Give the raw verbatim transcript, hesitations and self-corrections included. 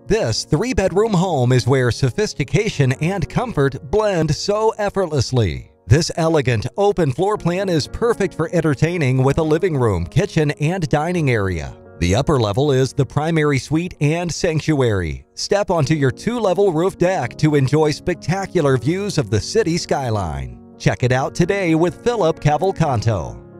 This three-bedroom home is where sophistication and comfort blend so effortlessly. This elegant, open floor plan is perfect for entertaining with a living room, kitchen, and dining area. The upper level is the primary suite and sanctuary. Step onto your two-level roof deck to enjoy spectacular views of the city skyline. Check it out today with Philip Cavalcanto.